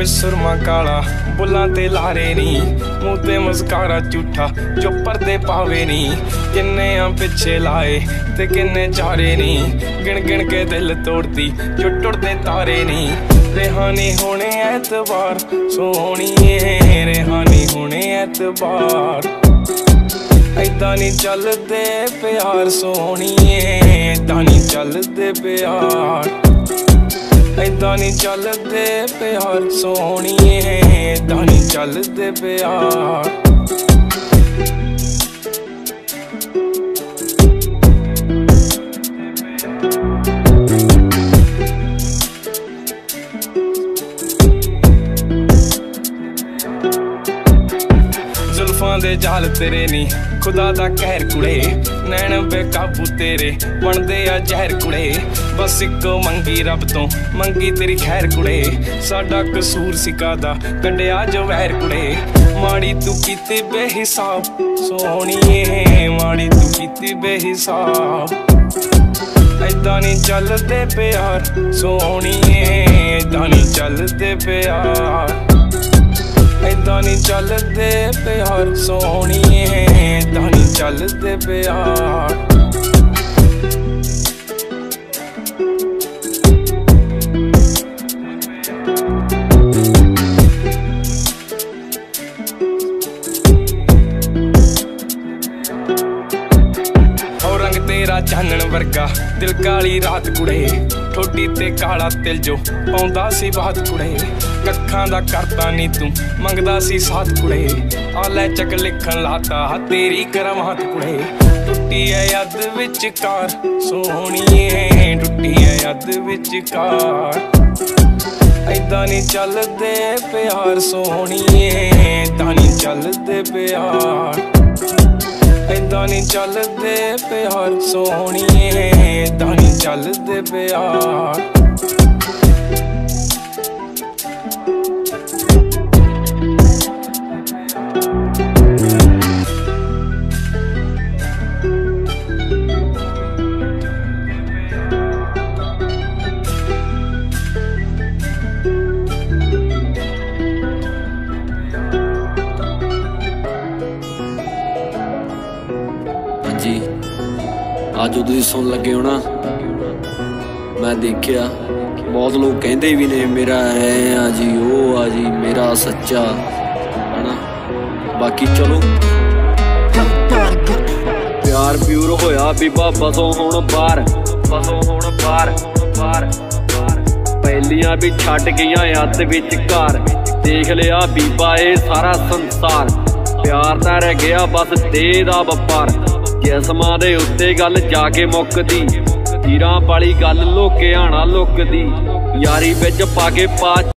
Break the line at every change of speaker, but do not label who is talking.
ਵਿੱਚ ਸੁਰਮਾ ਕਾਲਾ ਬੁੱਲਾਂ ਤੇ ਲਾਰੇ ਨੀ, ਮੂੰਹ ਤੇ ਮਸਕਾਰਾ ਝੂਠਾ ਜੋ ਪਰਦੇ ਪਾਵੇ ਨੀ। ਕਿੰਨੇ ਆ ਪਿੱਛੇ ਲਾਏ ਤੇ ਕਿੰਨੇ ਚਾਰੇ ਨੀ, ਗਿਣ ਗਿਣ ਕੇ ਦਿਲ ਤੋੜਦੀ ਜੋ ਟੁੱਟਦੇ ਤਾਰੇ ਨੀ। रेहानी होने एतबार सोहणीए, रेहानी होने एतबार। ऐदां नी चलदे प्यार सोहणीए, ऐदां नी चलदे प्यार। ऐदां नी चलदे प्यार सोहणीए, ऐदां नी चलदे प्यार। जुल्फां दे जाल तेरे नी खुदा दा कहर कुड़े, नैन बेकाबू तेरे बनदे आ जहर कुड़े। बस इको मंगी रब तो मंगी तेरी खैर कुड़े, साडा कसूर सिकादा कंडिया जो वैर कुड़े। माड़ी तू कीती बेहिसाब सोहणीए, माड़ी तू कीती बेहिसाब। ऐदां नी चलदे प्यार सोहणीए, ऐदां नी चलदे प्यार। ऐदां नी चलदे प्यार सोहणीए, ऐदां नी चलदे प्यार। रंग तेरा चानण वर्गा दिल काली रात कुड़े, ठोडी ते काला तिल जो पाउंदा सी बात कुड़े। कक्खां दा करता नी तू मंगदा सी साथ कुड़े, आलै चक लिखन लाता तेरी करामात कुड़े। टुट्टी है यद विचकार सोहणीए, टुट्टी है यद विचकार। ऐदां नी चलदे प्यार सोहणीए, ऐदां नी चलदे प्यार। ऐदां नी चलदे प्यार सोहणीए, ऐदां नी चलदे प्यार।
जी अज तुसीं सुन लगे हो ना, मैं देखिया बहुत लोग कहते भी ने मेरा है आ जी वो आ जी मेरा सच्चा है ना। बाकी चलो प्यार प्यूर होया बीबा बसो हुण बाहर, बसो हुण बाहर बाहर। पहलियां भी छड्ड गईयां अद विच घर, देख लिया बीबा ये सारा संसार। प्यार तां रह गया बस देह दा वपार, जिस्मां दे उत्ते गल जाके मुकदी, हीरां वाली गल लोके आना लुकदी। यारी बिच पाके पा